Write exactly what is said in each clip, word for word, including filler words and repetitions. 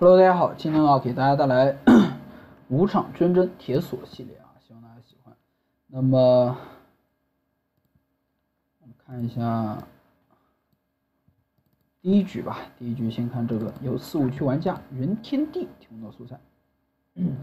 Hello， 大家好，今天啊给大家带来五场真真铁锁系列啊，希望大家喜欢。那么我们看一下第一局吧，第一局先看这个有四五区玩家云天地提供的素材。嗯、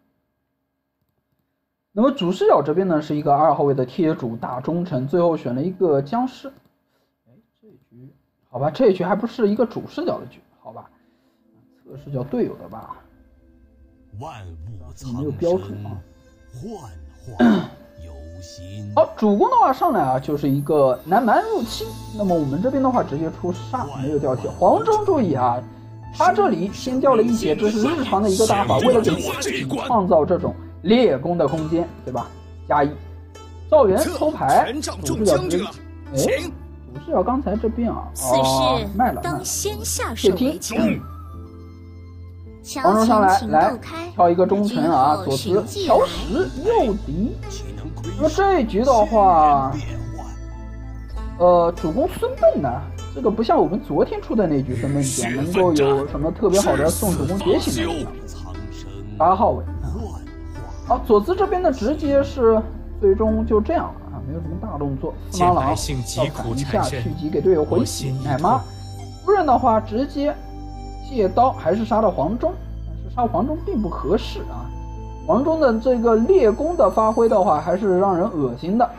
那么主视角这边呢是一个二号位的铁主大忠诚，最后选了一个僵尸。哎，这一局好吧，这一局还不是一个主视角的局，好吧。这是叫队友的吧？万物苍生，没有标注啊。幻化有心。好，主攻的话上来啊，就是一个南蛮入侵。那么我们这边的话直接出杀，没有掉血。黄忠注意啊，他这里先掉了一血，这是日常的一个打法，为了给自己创造这种猎攻的空间，对吧？加一。赵元抽牌，主视角直接，哎，主视角刚才这边啊，哦，卖了，当先下手为强。黄忠上来，来挑一个忠诚啊，左慈乔石右敌。那么这一局的话，呃，主攻孙膑呢，这个不像我们昨天出的那局孙膑点能够有什么特别好的送主攻觉醒的力量。八号位啊，好，左慈这边呢直接是最终就这样了啊，没有什么大动作。司马朗要砍一下去击给队友回血，奶妈夫人的话直接。借刀还是杀到黄忠，但是杀黄忠并不合适啊。黄忠的这个猎攻的发挥的话，还是让人恶心的。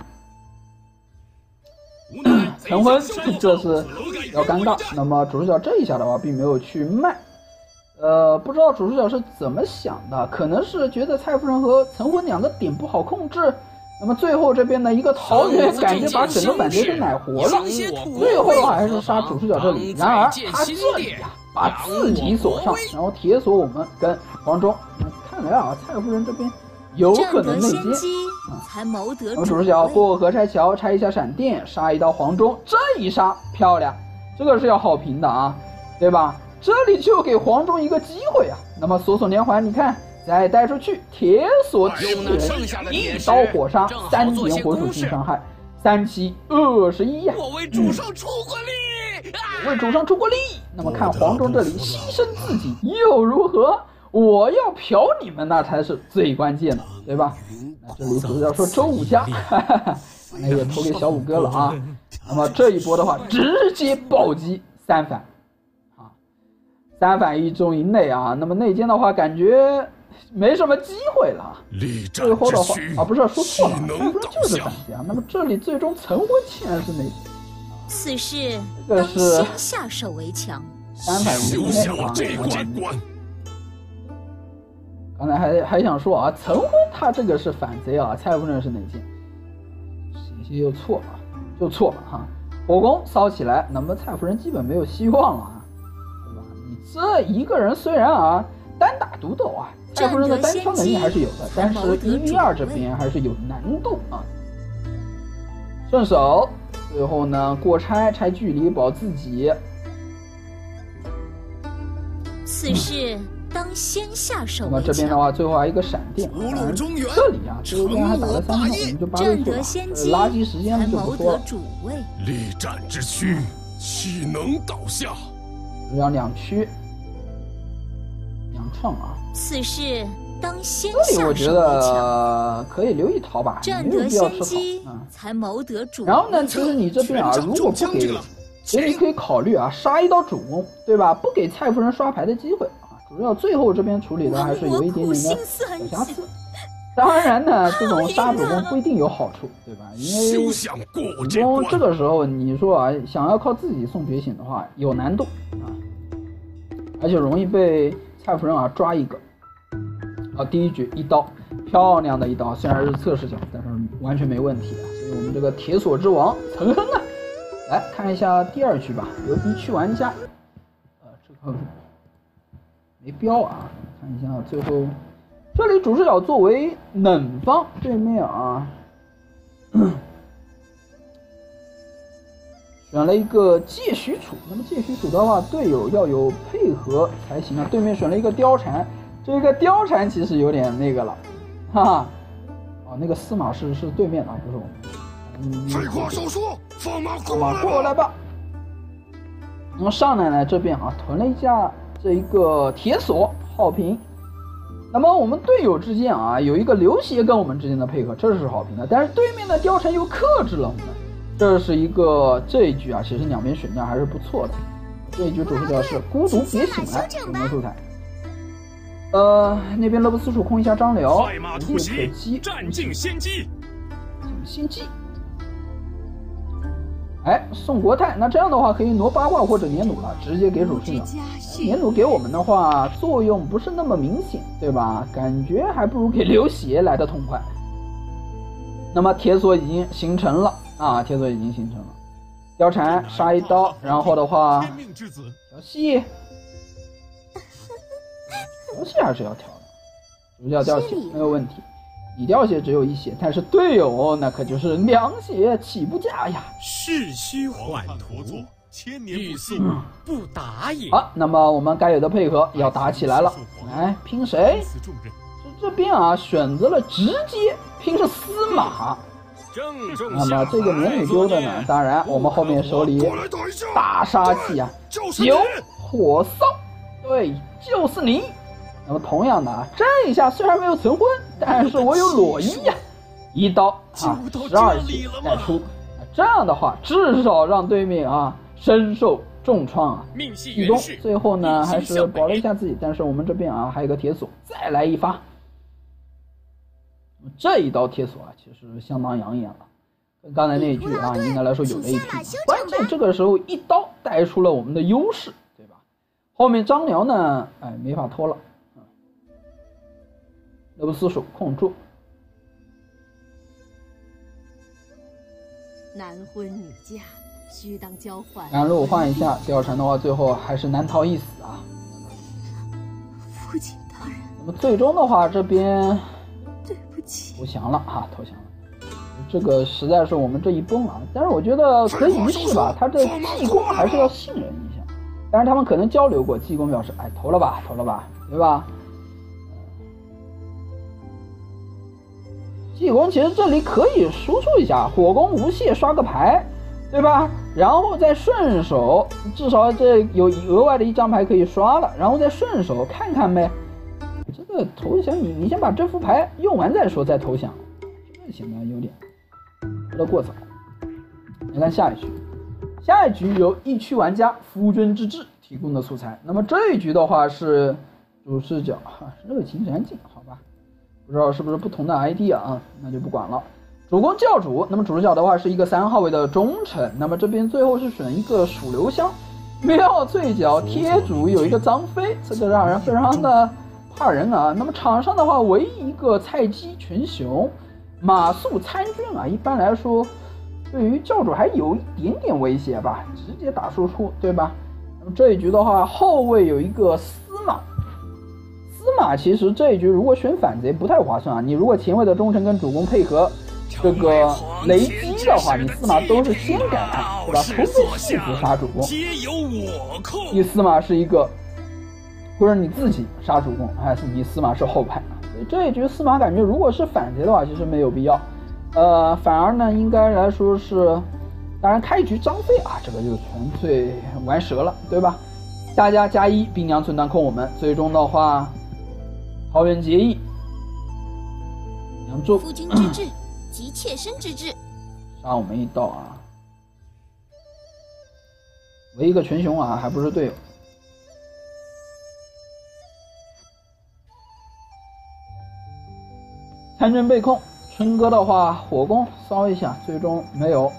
陈昏这是要尴尬。那么主视角这一下的话，并没有去卖。呃，不知道主视角是怎么想的，可能是觉得蔡夫人和陈昏两个点不好控制。那么最后这边的一个桃园，感觉把整个反贼给奶活了。最后的话还是杀主视角这里，然而他这里呀、啊。把自己锁上，然后铁锁我们跟黄忠。看来啊，蔡夫人这边有可能内接啊。才谋得主视角过河拆桥，拆一下闪电，杀一刀黄忠，这一杀漂亮，这个是要好评的啊，对吧？这里就给黄忠一个机会啊。那么锁锁连环，你看再带出去，铁锁七人，一刀火杀，三点火属性伤害，三七二十一呀。我为主上出过力。为主上出过力，那么看黄忠这里牺牲自己又如何？我要嫖你们，那才是最关键的，对吧？那这里主视角说周武家，那也投给小五哥了啊。那么这一波的话，直接暴击三反啊，三反一中一内啊。那么内奸的话，感觉没什么机会了。最后的话啊，不是说错了，蔡夫人就是反击啊。那么这里最终陈昏竟然是内奸。此事当先下手为强，三百五十内啊！刚才还还想说啊，陈昏他这个是反贼啊，蔡夫人是内奸，险些又错了，就错了哈。火攻烧起来，那么蔡夫人基本没有希望了啊，对吧？你这一个人虽然啊单打独斗啊，蔡夫人的单挑能力还是有的，但是一 v 二这边还是有难度啊。顺手。最后呢，过拆拆距离保自己。此事当先下手。那么这边的话，最后还有一个闪电。当然这里啊，这边还打了三分钟，我们就八位数了。垃圾时间就不说了。力战之躯，岂能倒下？这样两区，两创啊。此事。当先这里我觉得可以留一逃吧，没有必要吃好啊。才谋得主。然后呢，其实你这边啊，如果不给，其实你可以考虑啊，杀一刀主攻，对吧？不给蔡夫人刷牌的机会啊。主要最后这边处理的还是有一点点的小瑕疵。当然呢，这种杀主攻不一定有好处，对吧？因为主攻这个时候你说啊，想要靠自己送觉醒的话，有难度啊，而且容易被蔡夫人啊抓一个。好，第一局一刀，漂亮的一刀，虽然是侧视角，但是完全没问题啊。所以我们这个铁锁之王陈亨啊，来看一下第二局吧。有一区玩家，呃，这个没标啊，看一下最后，这里主视角作为冷方对面啊，选了一个借许褚。那么借许褚的话，队友要有配合才行啊。对面选了一个貂蝉。这个貂蝉其实有点那个了，哈哈，哦，那个司马是是对面的，不是我们。废话少说，放马过来吧！过来吧。然后上来呢，这边啊囤了一架这一个铁索好评。那么我们队友之间啊有一个流血跟我们之间的配合，这是好评的。但是对面的貂蝉又克制了我们，这是一个这一局啊，其实两边选将还是不错的。这一局主视角是孤独别醒来，有没有素材？呃，那边乐不思蜀控一下张辽，无懈可击， 占尽先机， 先机。哎，送国泰，那这样的话可以挪八卦或者年弩了，直接给主视角。年弩给我们的话，作用不是那么明显，对吧？感觉还不如给流血来的痛快。那么铁索已经形成了啊，铁索已经形成了。貂蝉杀一刀，然后的话，调戏，调戏还是要调的，主角掉血没有问题。你掉血只有一血，但是队友那可就是两血起步价呀。 世虚缓图，千年欲速不达也。 好，那么我们该有的配合要打起来了。来拼谁？这边啊选择了直接拼是司马。那么这个年弩丢的呢？当然我们后面手里大杀器啊，九火骚，对，就是你。那么同样的啊，这一下虽然没有存魂，但是我有裸衣呀、啊，一刀啊，十二血带出。这样的话，至少让对面啊深受重创啊。剧中最后呢还是保了一下自己，但是我们这边啊还有个铁索，再来一发。这一刀铁索啊，其实相当养眼了，跟刚才那一句啊，应该来说有了一拼。关键这个时候一刀带出了我们的优势，对吧？后面张辽呢，哎，没法拖了。乐不思蜀控住， 男婚女嫁，须当交换。 赶路换一下，貂蝉的话，最后还是难逃一死啊。 父亲大人。 那么最终的话，这边对不起， 投降了啊，投降了。这个实在是我们这一崩啊，但是我觉得可以一试吧。他这济公还是要信任一下，但是他们可能交流过，济公表示，哎，投了吧，投了吧，对吧？济公其实这里可以输出一下，火攻无懈刷个牌，对吧？然后再顺手，至少这有额外的一张牌可以刷了，然后再顺手看看呗。这个投降你你先把这副牌用完再说，再投降，这个显得有点说得过早。来看下一局，下一局由一区玩家夫君之志提供的素材。那么这一局的话是主视角哈，热情闪景，好吧。不知道是不是不同的 I D 啊，那就不管了。主攻教主，那么主视角的话是一个三号位的忠臣，那么这边最后是选一个蜀留香，妙脆角贴主有一个张飞，这个让人非常的怕人啊。那么场上的话，唯一一个菜鸡群雄，马谡参军啊，一般来说对于教主还有一点点威胁吧，直接打输出，对吧？那么这一局的话，后卫有一个司马。司马其实这一局如果选反贼不太划算啊，你如果前卫的忠臣跟主攻配合这个雷击的话，你司马都是先改判，对吧？除非戏子杀主攻，你司马是一个，或者你自己杀主攻，还是你司马是后派啊？所以这一局司马感觉如果是反贼的话，其实没有必要，呃，反而呢应该来说是，当然开局张飞啊，这个就纯粹玩折了，对吧？大家加一，兵粮存档控我们，最终的话。桃园结义，梁祝夫君之志及妾身之志， 杀我们一刀啊！唯一个群雄啊，还不是队友。参军被控，春哥的话火攻烧一下，最终没有。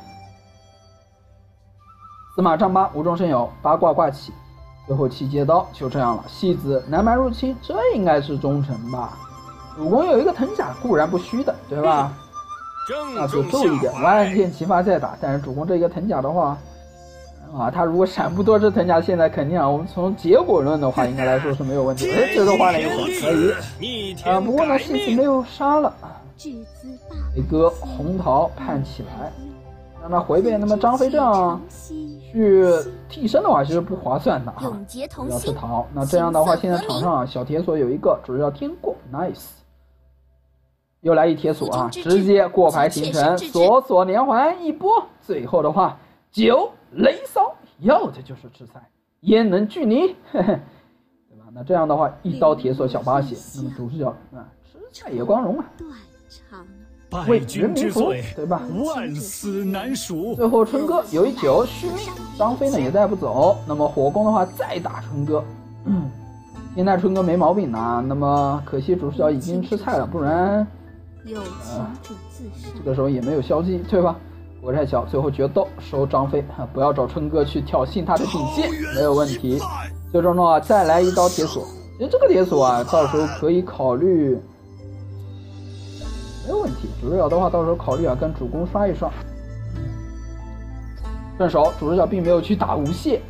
司马丈八无中生有，八卦挂起。最后七接刀就这样了，戏子南蛮入侵，这应该是忠臣吧？主公有一个藤甲固然不虚的，对吧？那就注意点，万箭齐发再打。但是主公这个藤甲的话，啊，他如果闪不多这藤甲，现在肯定啊，我们从结果论的话，应该来说是没有问题。哎，这个换了一个可以啊，不过呢，戏子没有杀了。一个红桃盼起来，让他回背。那么张飞这样去替身的话，其实不划算的啊，不要吃桃。那这样的话，现在场上啊，小铁索有一个，主要天过 ，nice。又来一铁索啊，直接过牌形成，锁锁连环一波。最后的话，九雷骚，要的就是吃菜，焉能拒你？嘿嘿， 啊。那这样的话，一刀铁锁小八血，那么主视角啊，吃菜也光荣啊，为人民服务，对吧？ 万死难赎。 最后春哥有一酒续命，张飞呢也带不走。那么火攻的话再打春哥，嗯，现在春哥没毛病啊。那么可惜主视角已经吃菜了，不然呃这个时候也没有消极，对吧？国太小最后决斗收张飞，不要找春哥去挑衅他的底线，没有问题。最终的话再来一刀铁锁，其实这个铁锁啊，到时候可以考虑，没有问题。主视角的话，到时候考虑啊，跟主公刷一刷。顺手，主视角并没有去打无懈。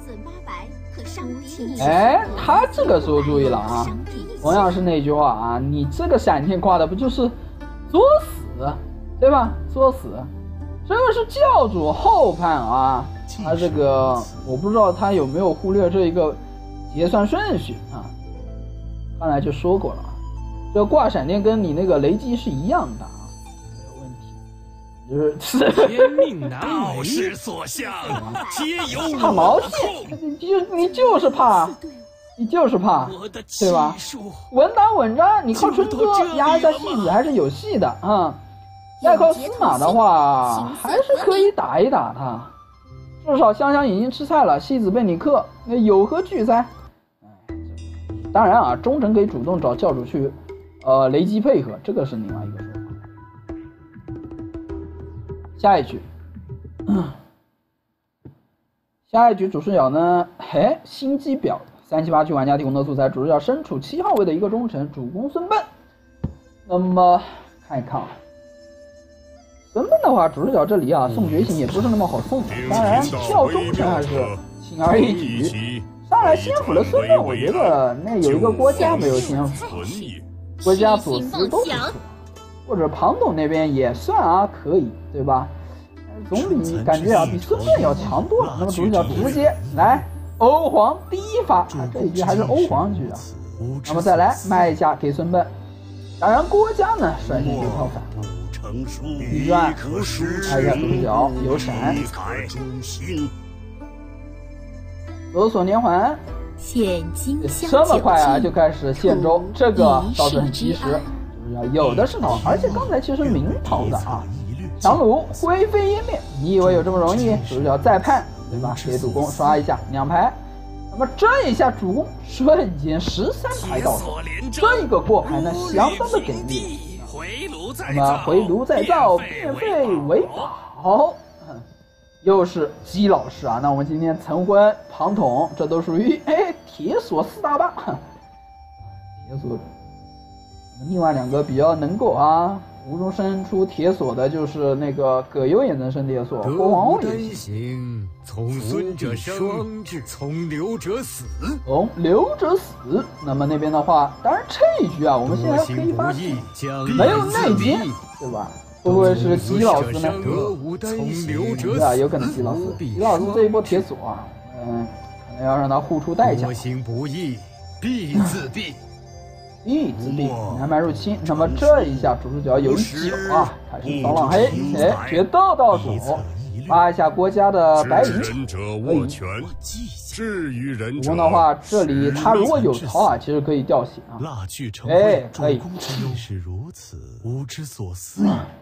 哎，他这个时候注意了啊，同样是那句话啊，你这个闪电挂的不就是作死，对吧？作死。这个是教主后判啊，他这个我不知道他有没有忽略这一个结算顺序啊。刚才就说过了，这个挂闪电跟你那个雷击是一样的啊，没有问题。就是天命难道是所向，皆有怕毛线，你就你就是怕，你就是怕，对吧？稳打稳扎，你靠春哥压一下戏子还是有戏的啊。再靠司马的话，还是可以打一打他，至少香香已经吃菜了，戏子被你克，那有何惧哉？当然啊，忠臣可以主动找教主去，呃，雷击配合，这个是另外一个说法。下一局，下一局主视角呢？嘿，心机婊，三七八区玩家提供的素材，主视角身处七号位的一个忠臣，主公孙膑。那么看一看啊。孙膑的话，主视角这里啊送觉醒也不是那么好送的，当然跳忠臣还是轻而易举。上来先辅了孙膑，我觉得那有一个郭嘉没有先辅，郭嘉左慈都不错，或者庞董那边也算啊可以，对吧？总比感觉啊比孙膑要强多了。那么主视角直接来欧皇第一发，啊、这一局还是欧皇局啊。那么再来卖一下给孙膑，当然郭嘉呢率先就跳反。一转，拍一下主视角，有闪，有所连环，这么快啊就开始献州，这个倒是很及时。主视角有的是逃，而且刚才其实明逃的啊。强弩灰飞烟灭，你以为有这么容易？主视角再判，对吧？给主公刷一下两排。那么这一下主公瞬间十三排到手，这个过牌呢相当的给力。那么回炉再造，变废为宝，又是姬老师啊！那我们今天陈昏、庞统，这都属于哎铁锁四大霸。铁锁，另外两个比较能够啊，无中生出铁锁的就是那个葛优也能生铁锁，郭皇后也行。 从孙者生，从刘者死。 从刘者死。那么那边的话，当然这一局啊，我们现在可以发现没有内奸，对吧？会不会是姬老师呢？对啊，有可能姬老师。姬老师这一波铁锁啊，嗯，可能要让他付出代价。 行不义必自毙。 必自毙，南蛮入侵。那么这一下主视角有一酒啊，开始扫浪黑，哎，决斗到手。发一下郭嘉的白银，可以。主公的话，这里他如果有逃啊，其实可以掉血啊。哎，可以。 是如此，无之所思。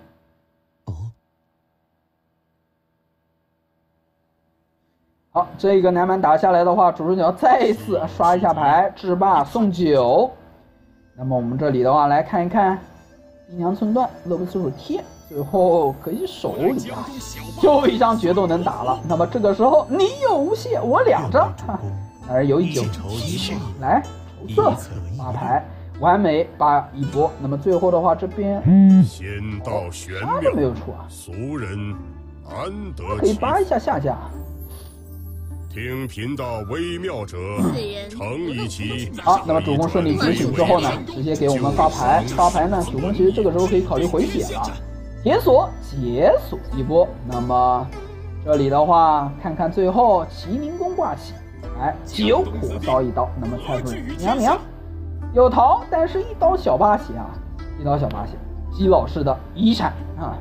好，这个南蛮打下来的话，主视角再一次刷一下牌，制霸送酒。那么我们这里的话，来看一看阴阳寸断，乐不思蜀贴。最后可以手里啊，就一张决斗能打了。那么这个时候你有无懈，我两张，当然有一酒来筹色八牌，完美扒一波。那么最后的话，这边啥都没有出啊， 俗人安得可以扒一下下家。 听贫道微妙者，诚以其。 好，那么主公顺利觉醒之后呢，直接给我们发牌，发牌呢，主公其实这个时候可以考虑回血了。铁锁解锁一波，那么这里的话，看看最后麒麟弓挂起，来九火烧一刀，那么蔡夫人娘娘有逃，但是一刀小八血啊，一刀小八血，姬老师的遗产啊，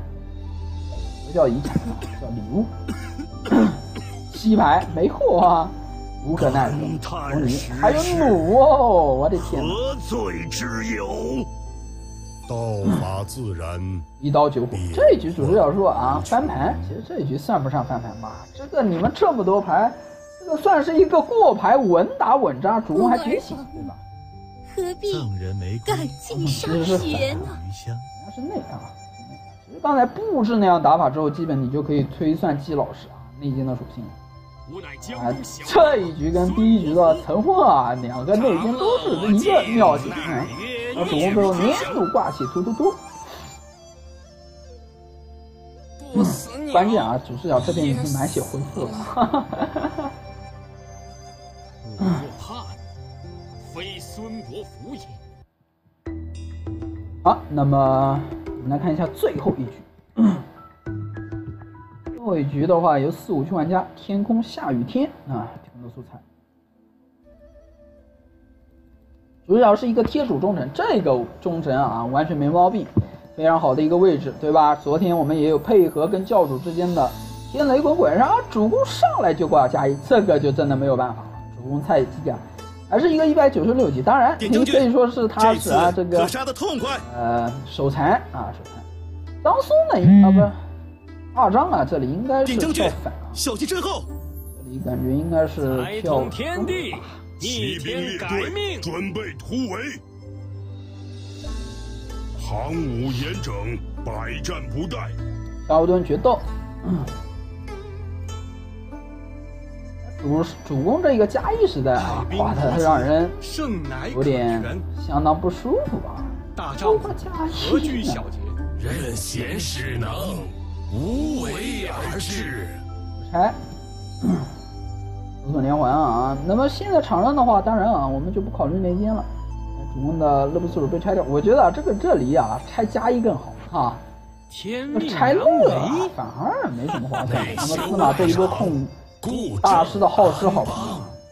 不叫遗产啊，叫礼物。七牌没货啊， 无可奈何。有你，还有弩哦！我的天哪！ 何罪之有？道法自然。 一刀九火，这一局主视角说啊，翻盘。其实这一局算不上翻盘吧？这个你们这么多牌，这个算是一个过牌，稳打稳扎，主公还觉醒，对吧？ 何必赶尽杀绝呢？ 原来是那样啊！其实刚才布置那样打法之后，基本你就可以推算季老师啊内经的属性。啊，这一局跟第一局的陈混啊，两个内经都是一个妙型啊！而主公最后年度挂起突突突。嗯，关键啊，主视角这边已经满血恢复了。哈哈哈哈哈。 嗯，非孙伯符也。 好，那么我们来看一下最后一局。最后一局的话，由四五区玩家天空下雨天啊提供的素材。主角是一个贴主忠臣，这个忠臣啊完全没毛病，非常好的一个位置，对吧？昨天我们也有配合跟教主之间的天雷滚滚，然后主公上来就挂加一，这个就真的没有办法了。主公蔡机甲还是一个一百九十六级，当然你可以说是他是啊这个呃手残啊手残。张松呢啊不二张啊，这里应该是跳反啊， 小心身后， 这里感觉应该是跳天地。 骑兵列队，准备突围。行伍严整，百战不殆。 高端决斗，嗯，主主公这个加一时代啊，画的让人有点相当不舒服啊。 大丈夫何惧小节？ 任贤使能，无为而治。 拆。有所连环啊！那么现在场上的话，当然啊，我们就不考虑内奸了。主公的勒布斯鲁被拆掉，我觉得啊，这个这里啊，拆加一更好哈。拆勒啊，反而没什么划算。那么司马这一波控大师的耗时好吧？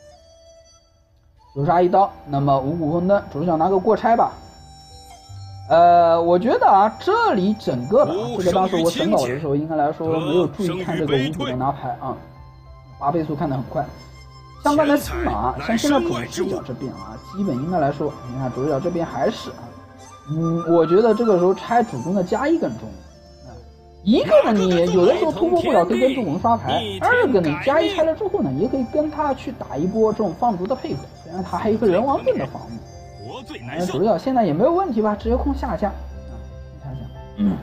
九杀一刀，那么五谷丰登，主视角拿个过拆吧。呃，我觉得啊，这里整个的、啊、这个当时我审稿的时候，应该来说没有注意看这个五谷的拿牌啊。八倍速看得很快，相关的司马，像现在主视角这边啊，基本应该来说，你看主视角这边还是啊，嗯，我觉得这个时候拆主公的加一更重啊，一个呢你有的时候突破不了，可以跟主公刷牌；二个呢加一拆了之后呢，也可以跟他去打一波这种放逐的配合，虽然他还有一个人王盾的防御，那主视角现在也没有问题吧，直接控下家啊，下家，嗯。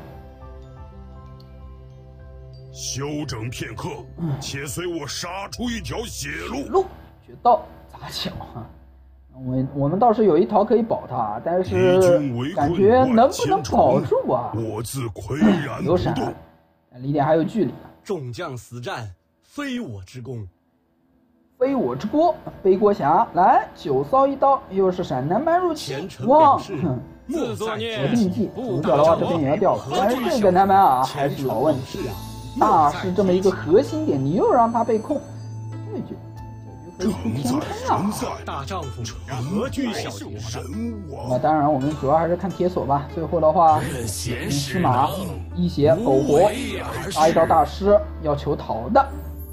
休整片刻，且随我杀出一条血路。 路决斗砸脚啊！我我们倒是有一条可以保他，但是感觉能不能保住啊？ 我自岿然有闪，离点还有距离。 众将死战，非我之功， 非我之锅。背锅侠来九骚一刀，又是闪南蛮入侵，哇！ 自作孽， 决定技，主角的话这边也要掉了，但是这个南蛮啊还是老问题。大师这么一个核心点，你又让他被控，这局这局可以出天坑啊！ 大丈夫何惧小节？ 那当然，我们主要还是看铁索吧。最后的话，司马一血苟活，杀一刀大师要求逃的。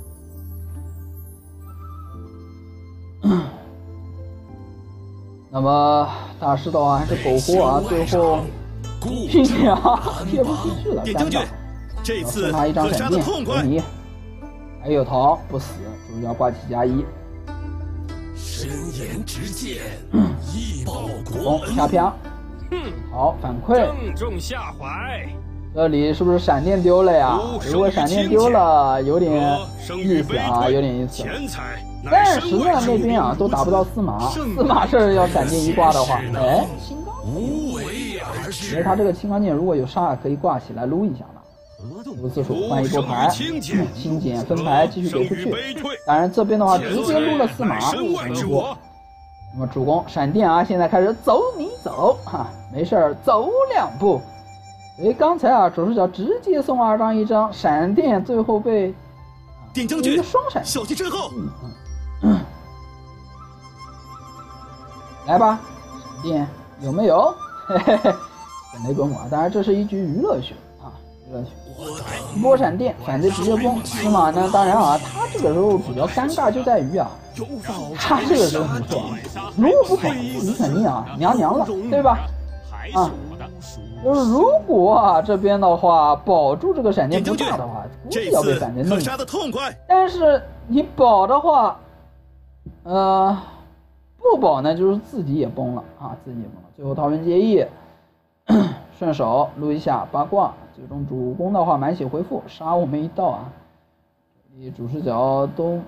那么大师的话还是苟活啊，最后拼命啊，贴不进去了，尴尬。 这次他一张闪电，有你，还有逃不死，主角挂起加一。 深言直谏，义报国恩。 下飘，好反馈， 正中下怀。 这里是不是闪电丢了呀？如果闪电丢了，有点意思啊，有点意思。但是呢，那边啊都打不到司马，司马这要闪电一挂的话，哎，青钢剑，因为他这个青钢剑如果有杀，可以挂起来撸一下嘛。卢次数换一波牌，清减分牌继续给出去。当然这边的话直接撸了司马，那么主公闪电啊，现在开始走你走哈，没事儿走两步。哎，刚才啊主视角直接送二张一张闪电，最后被点将军一个双闪， 小心身后。 嗯嗯，来吧，闪电有没有？嘿嘿嘿，雷滚滚。当然这是一局娱乐秀。 一波闪电，反对直接攻。司马呢，当然啊，他这个时候比较尴尬就在于啊，他这个时候不错，如果不保，你肯定啊娘娘了，对吧？啊，就是如果啊这边的话保住这个闪电不大的话，估计要被反电弄。但是你保的话，呃，不保呢，就是自己也崩了啊，自己也崩了。最后桃园结义。顺手撸一下八卦，最终主攻的话满血回复杀我们一道啊！这主视角都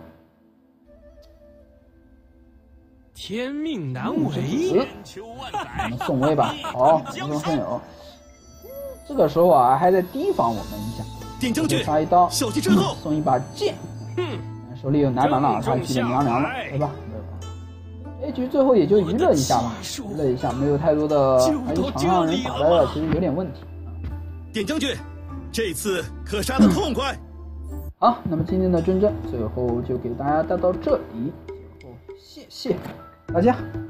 天命难违， 我们送威吧，好，无中生有。这个时候啊，还在提防我们一下， 点将军杀一刀， 小计之后送一把剑，手里有男满了，他提点娘娘了，对吧？这局最后也就娱乐一下吧，娱乐一下，没有太多的，还有场上人打的其实有点问题。 点将军，这次可杀得痛快。 好，那么今天的真真最后就给大家带到这里，最后谢谢大家。